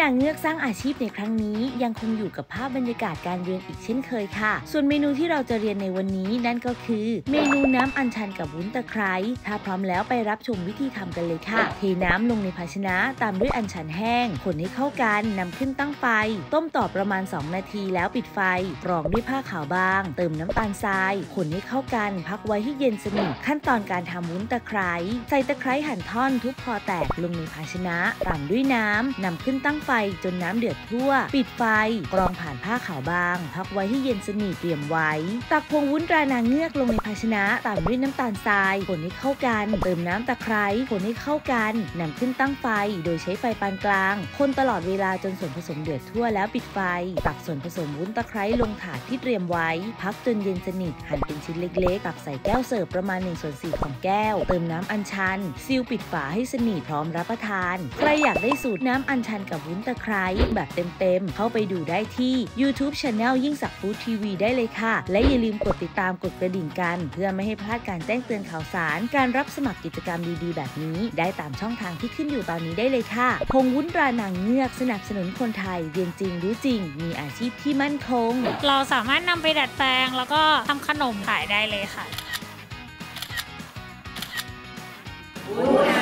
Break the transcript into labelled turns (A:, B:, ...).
A: างเงือกสร้างอาชีพในครั้งนี้ยังคงอยู่กับภาพบรรยากาศการเรียนอีกเช่นเคยค่ะส่วนเมนูที่เราจะเรียนในวันนี้นั่นก็คือเมนูน้ำอัญชันกับวุ้นตะไคร้ถ้าพร้อมแล้วไปรับชมวิธีทำกันเลยค่ะเทน้ำลงในภาชนะตามด้วยอัญชันแห้งคนให้เข้ากันนำขึ้นตั้งไฟต้มต่อประมาณ2นาทีแล้วปิดไฟกรองด้วยผ้าขาวบางเติมน้ำตาลทรายคนให้เข้ากันพักไว้ให้เย็นสนิทขั้นตอนการทำวุ้นตะไคร้ใส่ตะไคร้หั่นท่อนทุบพอแตกลงในภาชนะตามด้วยน้ำนำขึ้นตั้งไฟจนน้ำเดือดทั่วปิดไฟกรองผ่านผ้าขาวบางพักไว้ให้เย็นสนิทเตรียมไว้ตักพวงวุ้นตรานางเงือกลงในภาชนะตามด้วยน้ำตาลทรายคนให้เข้ากันเติมน้ำตะไคร้คนให้เข้ากันนำขึ้นตั้งไฟโดยใช้ไฟปานกลางคนตลอดเวลาจนส่วนผสมเดือดทั่วแล้วปิดไฟตักส่วนผสมวุ้นตะไคร้ลงถาดที่เตรียมไว้พักจนเย็นสนิทหั่นเป็นชิ้นเล็กๆตักใส่แก้วเสิร์ฟประมาณ1/4ของแก้วเติมน้ำอัญชันซีลปิดฝาให้สนิทพร้อมรับประทานใครอยากได้สูตรน้ำอัญชันกับวุ้นตะไคร้แบบเต็มๆเข้าไปดูได้ที่ YouTube Channel ยิ่งศักดิ์ฟู้ดทีวีได้เลยค่ะและอย่าลืมกดติดตามกดกระดิ่งกันเพื่อไม่ให้พลาดการแจ้งเตือนข่าวสารการรับสมัครกิจกรรมดีๆแบบนี้ได้ตามช่องทางที่ขึ้นอยู่ตอนนี้ได้เลยค่ะผงวุ้นตรานางเงือกสนับสนุนคนไทยเรียนจริงรู้จริงมีอาชีพที่มั่นคง
B: เราสามารถนำไปดัดแปลงแล้วก็ทำขนมขายได้เลยค่ะ